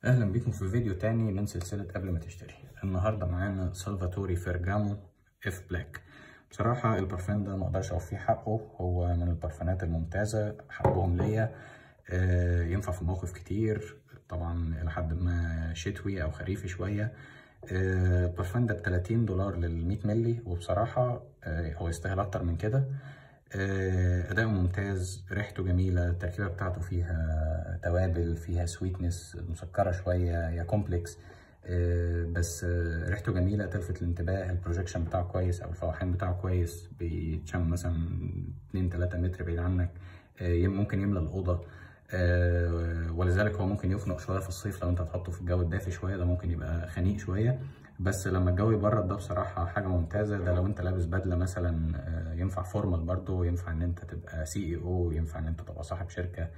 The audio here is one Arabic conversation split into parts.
اهلا بيكم في فيديو تاني من سلسلة قبل ما تشتري. النهاردة معانا سالفاتوري فيرجامو اف بلاك. بصراحة البرفان ده مقدرش اوفيه حقه، هو من البرفانات الممتازة، حبهم ليا. ينفع في مواقف كتير، طبعا الى حد ما شتوي او خريفي شوية. البرفان ده $30 لل100 ملي، وبصراحة هو يستاهل اكتر من كده. أداؤه ممتاز، ريحته جميلة، التركيبة بتاعته فيها توابل، فيها سويتنس مسكرة شوية يا كومبلكس. بس ريحته جميلة تلفت الانتباه. البروجيكشن بتاعه كويس أو الفواحين بتاعه كويس، بيتشم مثلا 2-3 متر بعيد عنك. ممكن يملى الأوضة. ولذلك هو ممكن يخنق شوية في الصيف، لو انت هتحطه في الجو الدافي شوية ده ممكن يبقى خنيق شوية. بس لما الجو يبرد ده بصراحة حاجة ممتازة. ده لو انت لابس بدلة مثلا، ينفع فورمال برضو، ينفع ان انت تبقى CEO، ينفع ان انت تبقى صاحب شركة.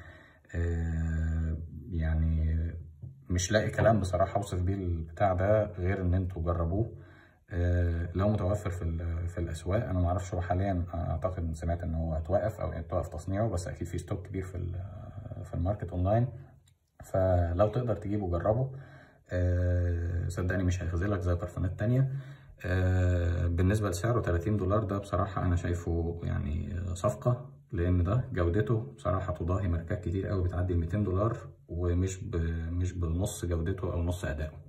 يعني مش لاقي كلام بصراحة اوصف بيه البتاع ده غير ان انتوا جربوه. لو متوفر في الاسواق، انا معرفش هو حاليا، اعتقد سمعت ان هو اتوقف او اتوقف تصنيعه، بس اكيد في ستوك كبير في الماركت اونلاين. فلو تقدر تجيبه جربه. صدقني مش هيخذلك زي برفانات تانية. بالنسبة لسعره $30 ده بصراحة أنا شايفه يعني صفقة، لأن ده جودته بصراحة تضاهي ماركات كتير قوي بتعدي $200، ومش مش بنص جودته أو نص أدائه.